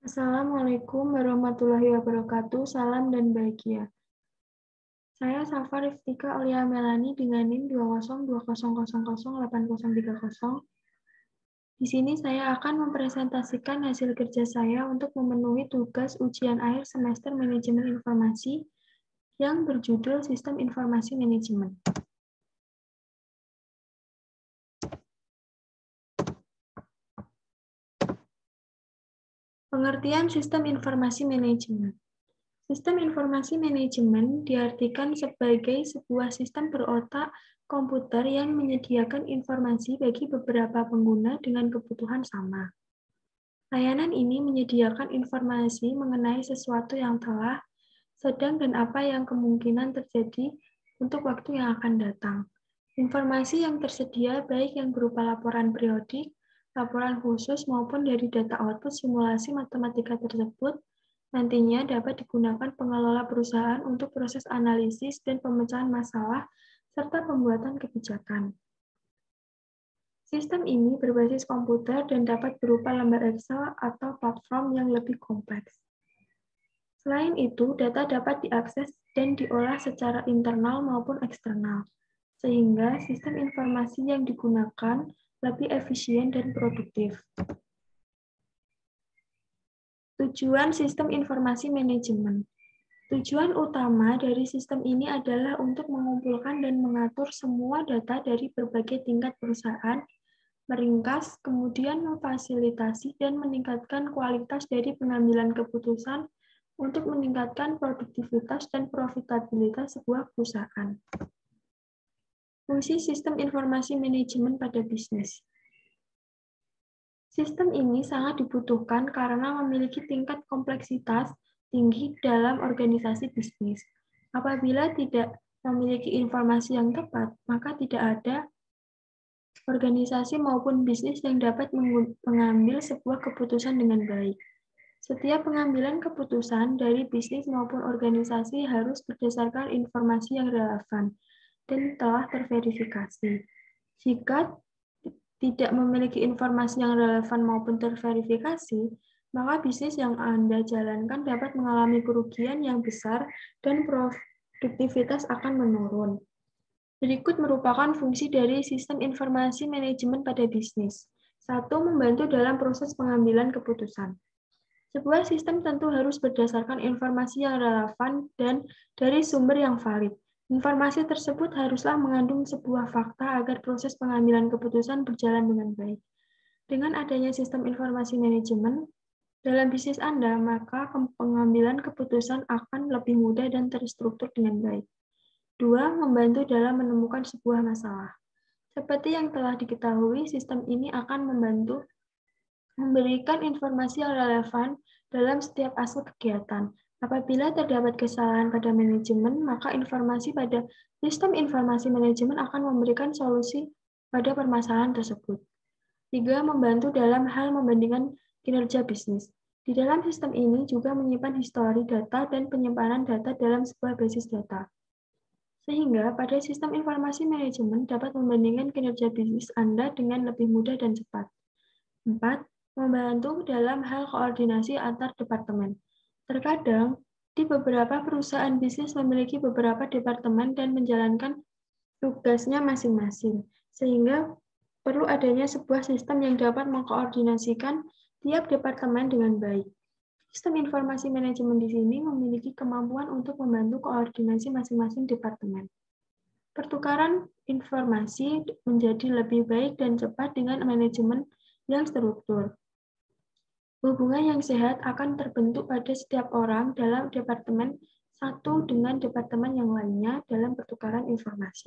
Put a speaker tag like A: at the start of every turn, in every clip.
A: Assalamualaikum warahmatullahi wabarakatuh. Salam dan bahagia. Saya Safa Riftika Aulia Melani dengan NIM 202000830. Di sini saya akan mempresentasikan hasil kerja saya untuk memenuhi tugas ujian akhir semester Manajemen Informasi yang berjudul Sistem Informasi Manajemen. Pengertian Sistem Informasi Manajemen. Sistem informasi manajemen diartikan sebagai sebuah sistem berotak komputer yang menyediakan informasi bagi beberapa pengguna dengan kebutuhan sama. Layanan ini menyediakan informasi mengenai sesuatu yang telah, sedang, dan apa yang kemungkinan terjadi untuk waktu yang akan datang. Informasi yang tersedia baik yang berupa laporan periodik, laporan khusus, maupun dari data output simulasi matematika tersebut nantinya dapat digunakan pengelola perusahaan untuk proses analisis dan pemecahan masalah serta pembuatan kebijakan. Sistem ini berbasis komputer dan dapat berupa lembar Excel atau platform yang lebih kompleks. Selain itu, data dapat diakses dan diolah secara internal maupun eksternal, sehingga sistem informasi yang digunakan lebih efisien dan produktif. Tujuan sistem informasi manajemen. Tujuan utama dari sistem ini adalah untuk mengumpulkan dan mengatur semua data dari berbagai tingkat perusahaan, meringkas, kemudian memfasilitasi dan meningkatkan kualitas dari pengambilan keputusan untuk meningkatkan produktivitas dan profitabilitas sebuah perusahaan. Fungsi sistem informasi manajemen pada bisnis. Sistem ini sangat dibutuhkan karena memiliki tingkat kompleksitas tinggi dalam organisasi bisnis. Apabila tidak memiliki informasi yang tepat, maka tidak ada organisasi maupun bisnis yang dapat mengambil sebuah keputusan dengan baik. Setiap pengambilan keputusan dari bisnis maupun organisasi harus berdasarkan informasi yang relevan dan telah terverifikasi. Jika tidak memiliki informasi yang relevan maupun terverifikasi, maka bisnis yang Anda jalankan dapat mengalami kerugian yang besar dan produktivitas akan menurun. Berikut merupakan fungsi dari sistem informasi manajemen pada bisnis. 1. Membantu dalam proses pengambilan keputusan. Sebuah sistem tentu harus berdasarkan informasi yang relevan dan dari sumber yang valid. Informasi tersebut haruslah mengandung sebuah fakta agar proses pengambilan keputusan berjalan dengan baik. Dengan adanya sistem informasi manajemen dalam bisnis Anda, maka pengambilan keputusan akan lebih mudah dan terstruktur dengan baik. 2. Membantu dalam menemukan sebuah masalah. Seperti yang telah diketahui, sistem ini akan membantu memberikan informasi yang relevan dalam setiap aspek kegiatan. Apabila terdapat kesalahan pada manajemen, maka informasi pada sistem informasi manajemen akan memberikan solusi pada permasalahan tersebut. 3. Membantu dalam hal membandingkan kinerja bisnis. Di dalam sistem ini juga menyimpan histori data dan penyimpanan data dalam sebuah basis data. Sehingga pada sistem informasi manajemen dapat membandingkan kinerja bisnis Anda dengan lebih mudah dan cepat. 4. Membantu dalam hal koordinasi antar departemen. Terkadang, di beberapa perusahaan bisnis memiliki beberapa departemen dan menjalankan tugasnya masing-masing, sehingga perlu adanya sebuah sistem yang dapat mengkoordinasikan tiap departemen dengan baik. Sistem informasi manajemen di sini memiliki kemampuan untuk membantu koordinasi masing-masing departemen. Pertukaran informasi menjadi lebih baik dan cepat dengan manajemen yang struktur. Hubungan yang sehat akan terbentuk pada setiap orang dalam departemen satu dengan departemen yang lainnya dalam pertukaran informasi.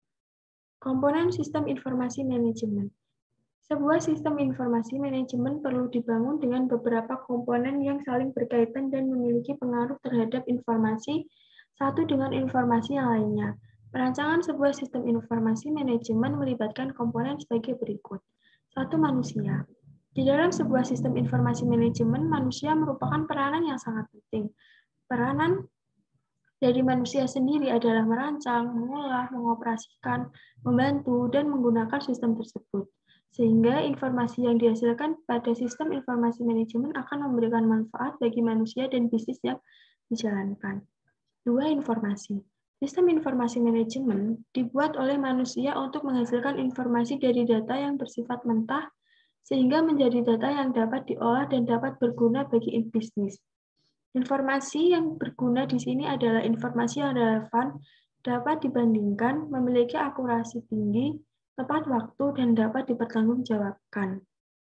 A: Komponen sistem informasi manajemen. Sebuah sistem informasi manajemen perlu dibangun dengan beberapa komponen yang saling berkaitan dan memiliki pengaruh terhadap informasi satu dengan informasi yang lainnya. Perancangan sebuah sistem informasi manajemen melibatkan komponen sebagai berikut. 1. Manusia. Di dalam sebuah sistem informasi manajemen, manusia merupakan peranan yang sangat penting. Peranan dari manusia sendiri adalah merancang, mengolah, mengoperasikan, membantu, dan menggunakan sistem tersebut. sehingga informasi yang dihasilkan pada sistem informasi manajemen akan memberikan manfaat bagi manusia dan bisnis yang dijalankan. 2. Informasi. Sistem informasi manajemen dibuat oleh manusia untuk menghasilkan informasi dari data yang bersifat mentah, sehingga menjadi data yang dapat diolah dan dapat berguna bagi bisnis. Informasi yang berguna di sini adalah informasi yang relevan, dapat dibandingkan, memiliki akurasi tinggi, tepat waktu, dan dapat dipertanggungjawabkan.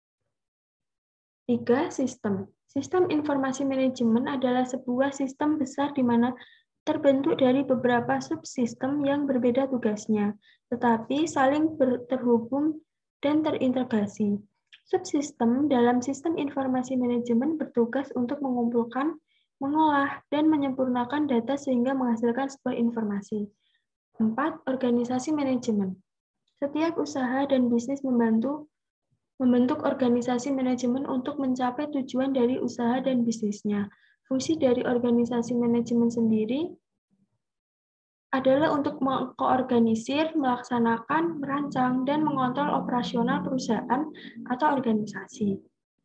A: 3. Sistem. Sistem informasi manajemen adalah sebuah sistem besar di mana terbentuk dari beberapa subsistem yang berbeda tugasnya, tetapi saling terhubung dan terintegrasi. Subsistem dalam sistem informasi manajemen bertugas untuk mengumpulkan, mengolah, dan menyempurnakan data sehingga menghasilkan sebuah informasi. 4. Organisasi manajemen. Setiap usaha dan bisnis membentuk organisasi manajemen untuk mencapai tujuan dari usaha dan bisnisnya. Fungsi dari organisasi manajemen sendiri adalah untuk mengkoorganisir, melaksanakan, merancang, dan mengontrol operasional perusahaan atau organisasi.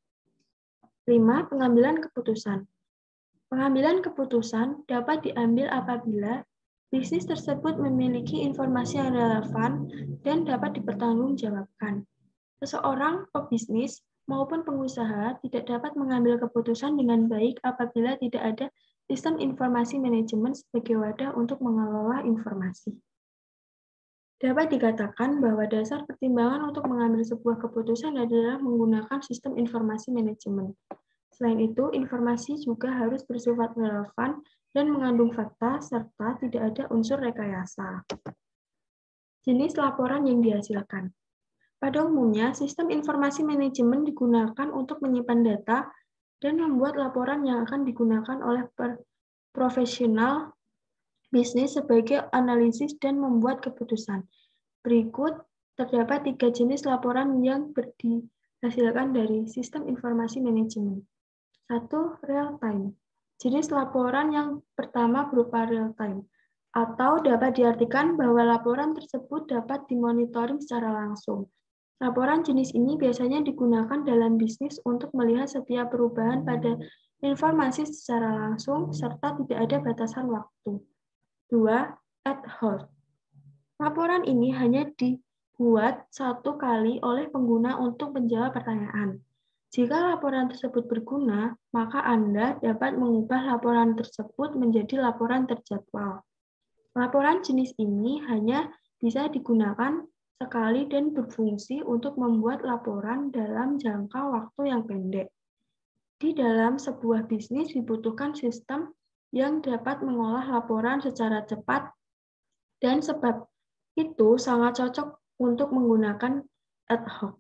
A: 5. Pengambilan keputusan. Pengambilan keputusan dapat diambil apabila bisnis tersebut memiliki informasi yang relevan dan dapat dipertanggungjawabkan. Seseorang pebisnis maupun pengusaha tidak dapat mengambil keputusan dengan baik apabila tidak ada sistem informasi manajemen sebagai wadah untuk mengelola informasi. Dapat dikatakan bahwa dasar pertimbangan untuk mengambil sebuah keputusan adalah menggunakan sistem informasi manajemen. Selain itu, informasi juga harus bersifat relevan dan mengandung fakta serta tidak ada unsur rekayasa. Jenis laporan yang dihasilkan. Pada umumnya, sistem informasi manajemen digunakan untuk menyimpan data dan membuat laporan yang akan digunakan oleh profesional bisnis sebagai analisis dan membuat keputusan. Berikut terdapat 3 jenis laporan yang dihasilkan dari sistem informasi manajemen. 1. Real time. Jenis laporan yang pertama berupa real time, atau dapat diartikan bahwa laporan tersebut dapat dimonitoring secara langsung. Laporan jenis ini biasanya digunakan dalam bisnis untuk melihat setiap perubahan pada informasi secara langsung, serta tidak ada batasan waktu. 2. Ad hoc. Laporan ini hanya dibuat satu kali oleh pengguna untuk menjawab pertanyaan. Jika laporan tersebut berguna, maka Anda dapat mengubah laporan tersebut menjadi laporan terjadwal. Laporan jenis ini hanya bisa digunakan sekali dan berfungsi untuk membuat laporan dalam jangka waktu yang pendek. Di dalam sebuah bisnis dibutuhkan sistem yang dapat mengolah laporan secara cepat dan sebab itu sangat cocok untuk menggunakan ad hoc.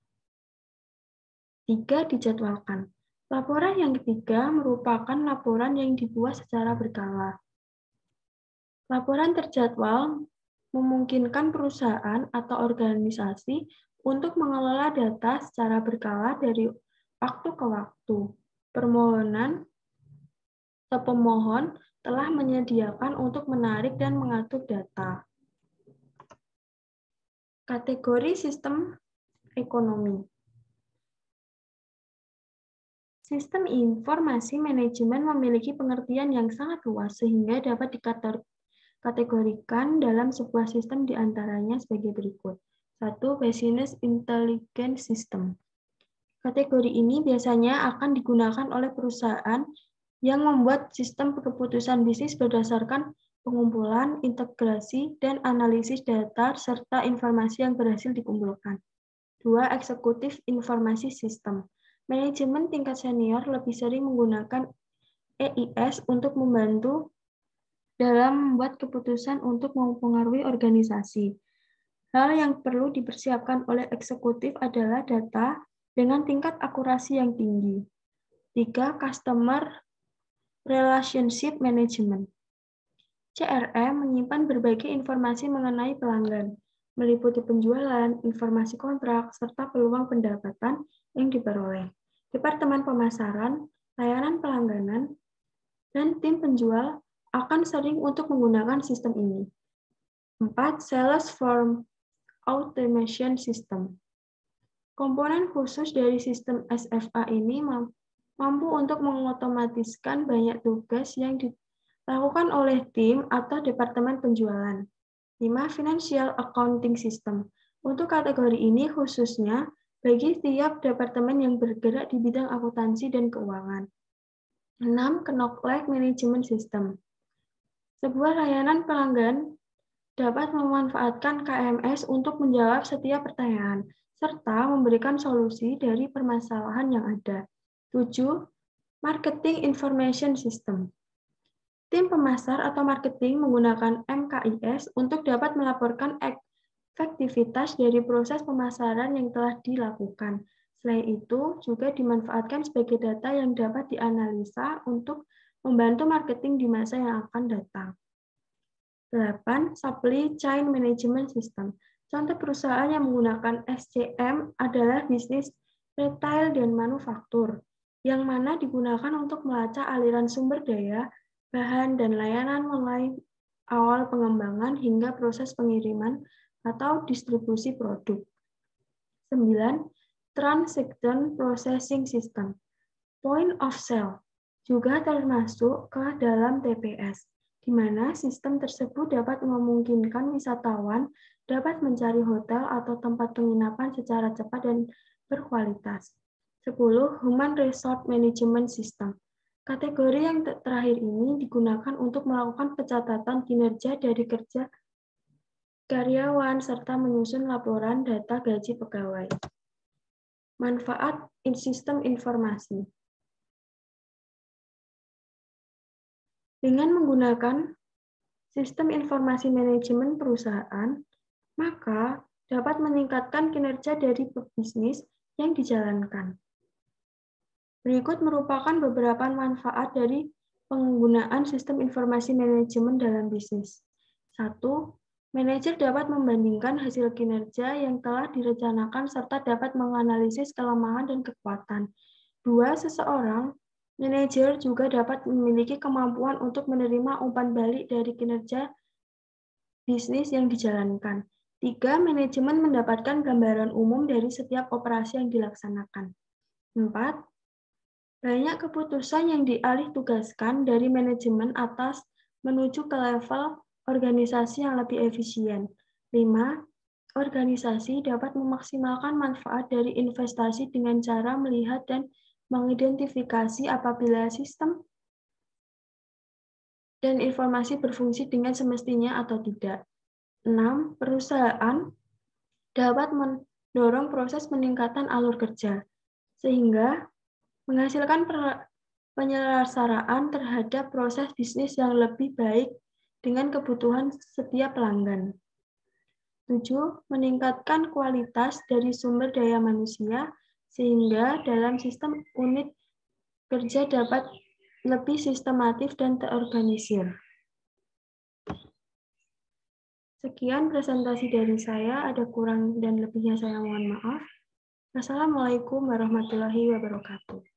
A: 3. Dijadwalkan. Laporan yang ketiga merupakan laporan yang dibuat secara berkala. Laporan terjadwal memungkinkan perusahaan atau organisasi untuk mengelola data secara berkala dari waktu ke waktu. Pemohon telah menyediakan untuk menarik dan mengatur data. Kategori sistem ekonomi. Sistem informasi manajemen memiliki pengertian yang sangat luas sehingga dapat dikategorikan dalam sebuah sistem di antaranya sebagai berikut. 1. Business Intelligence System. Kategori ini biasanya akan digunakan oleh perusahaan yang membuat sistem keputusan bisnis berdasarkan pengumpulan, integrasi, dan analisis data serta informasi yang berhasil dikumpulkan. 2. Executive Informasi System. Manajemen tingkat senior lebih sering menggunakan EIS untuk membantu dalam membuat keputusan untuk mempengaruhi organisasi. Hal yang perlu dipersiapkan oleh eksekutif adalah data dengan tingkat akurasi yang tinggi. 3. Customer Relationship Management. CRM menyimpan berbagai informasi mengenai pelanggan, meliputi penjualan, informasi kontrak, serta peluang pendapatan yang diperoleh. Departemen pemasaran, layanan pelangganan, dan tim penjual akan sering untuk menggunakan sistem ini. 4. Sales Form Automation System. Komponen khusus dari sistem SFA ini mampu untuk mengotomatiskan banyak tugas yang dilakukan oleh tim atau departemen penjualan. 5. Financial Accounting System. Untuk kategori ini khususnya bagi tiap departemen yang bergerak di bidang akuntansi dan keuangan. 6. Knowledge Management System. Sebuah layanan pelanggan dapat memanfaatkan KMS untuk menjawab setiap pertanyaan, serta memberikan solusi dari permasalahan yang ada. 7. Marketing Information System. Tim pemasar atau marketing menggunakan MKIS untuk dapat melaporkan efektivitas dari proses pemasaran yang telah dilakukan. Selain itu, juga dimanfaatkan sebagai data yang dapat dianalisa untuk membantu marketing di masa yang akan datang. 8. Supply Chain Management System. Contoh perusahaan yang menggunakan SCM adalah bisnis retail dan manufaktur, yang mana digunakan untuk melacak aliran sumber daya, bahan, dan layanan mulai awal pengembangan hingga proses pengiriman atau distribusi produk. 9. Transaction Processing System. Point of sale juga termasuk ke dalam TPS, di mana sistem tersebut dapat memungkinkan wisatawan dapat mencari hotel atau tempat penginapan secara cepat dan berkualitas. 10. Human Resource Management System. Kategori yang terakhir ini digunakan untuk melakukan pencatatan kinerja dari kerja karyawan serta menyusun laporan data gaji pegawai. Manfaat sistem informasi. Dengan menggunakan sistem informasi manajemen perusahaan, maka dapat meningkatkan kinerja dari bisnis yang dijalankan. Berikut merupakan beberapa manfaat dari penggunaan sistem informasi manajemen dalam bisnis. 1. Manajer dapat membandingkan hasil kinerja yang telah direncanakan serta dapat menganalisis kelemahan dan kekuatan. 2. Manajer juga dapat memiliki kemampuan untuk menerima umpan balik dari kinerja bisnis yang dijalankan. 3. Manajemen mendapatkan gambaran umum dari setiap operasi yang dilaksanakan. 4. Banyak keputusan yang dialih tugaskan dari manajemen atas menuju ke level organisasi yang lebih efisien. 5. Organisasi dapat memaksimalkan manfaat dari investasi dengan cara melihat dan mengidentifikasi apabila sistem dan informasi berfungsi dengan semestinya atau tidak. 6. Perusahaan dapat mendorong proses peningkatan alur kerja, sehingga menghasilkan penyelesaian terhadap proses bisnis yang lebih baik dengan kebutuhan setiap pelanggan. 7. Meningkatkan kualitas dari sumber daya manusia, sehingga dalam sistem unit kerja dapat lebih sistematis dan terorganisir. Sekian presentasi dari saya, ada kurang dan lebihnya saya mohon maaf. Wassalamualaikum warahmatullahi wabarakatuh.